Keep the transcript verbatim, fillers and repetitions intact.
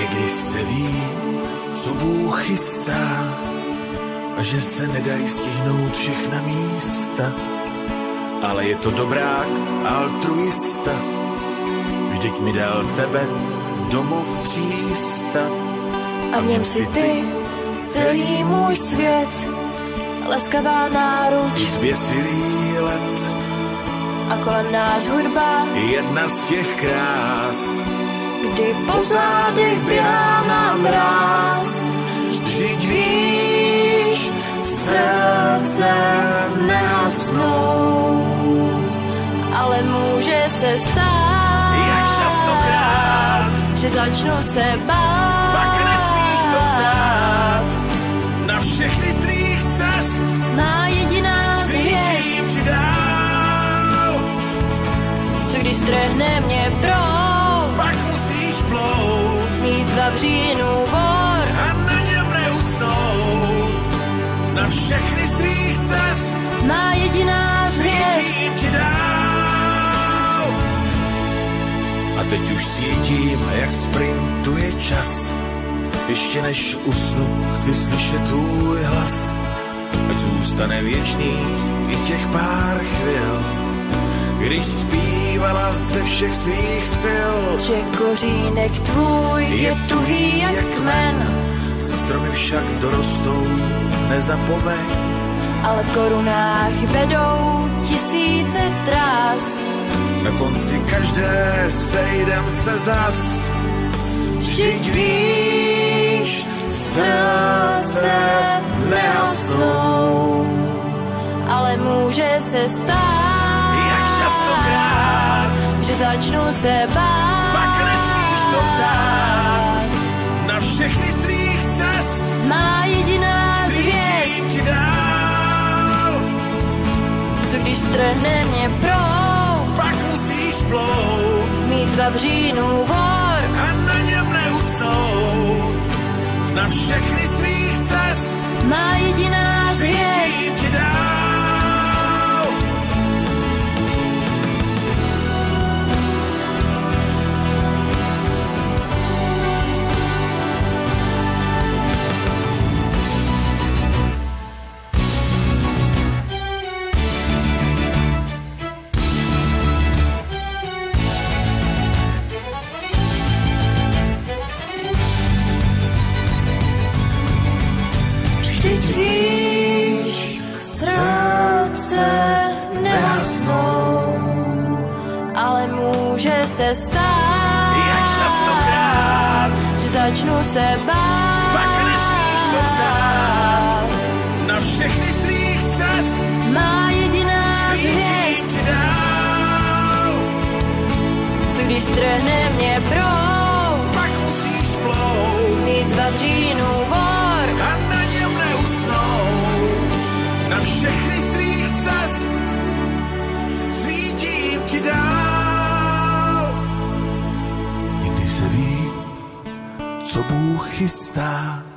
Někdy se ví, co Bůh chystá, a že se nedají stihnout všechna místa. Ale je to dobrák, altruista, vždyť mi dal tebe domov přístav. A v něm si ty, celý můj svět, laskavá náruč, zběsilý let a kolem nás hudba, jedna z těch krás, kdy po zádech běhá nám mráz. Vždyť víš, Srdce nehasnou, ale může se stát, jak častokrát, že začnu se bát. pak nesmíš to vzdát. Na všechny z tvých cest Má jediná zvěst, svítím ti dál. co když strhne mě proud, Pak musíš plout mít z vavřínu vor. a na něm neusnout. Na všechny z tvých cest Má jediná zvěst, svítím ti dál. A teď už cítím, jak sprintuje čas. Ještě než usnu, chci slyšet tvůj hlas. Ať zůstane věčných i těch pár chvil, když zpívala ze všech svých sil. že kořínek tvůj je tuhý jak kmen, Stromy však dorostou, nezapomeň. ale v korunách vedou tisíce trás. Na konci každé sejdem se zas. Vždyť víš, srdce nehasnou, Ale může se stát, jak častokrát, že začnu se bát. pak nesmíš to vzdát. Na všechny z tvých cest Má jediná zvěst, svítím ti dál. co když strhne mě proud, Pak musíš plout mít z vavřínu vor. a na něm neusnout. Na všechny z tvých cest Má jediná zvěst, svítím ti dál. Vždyť víš, srdce nehasnou, ale může se stát, jak častokrát, že začnu se bát. pak nesmíš to vzdát. Na všechny z tvých cest Má jediná svítím zvěst, ti dál. co když strhne mě proud, Pak musíš plout mít z vavřínu vor. a na něm neusnout. Na všechny z tvých cest svítím ti dál. Někdy se ví, co Bůh chystá,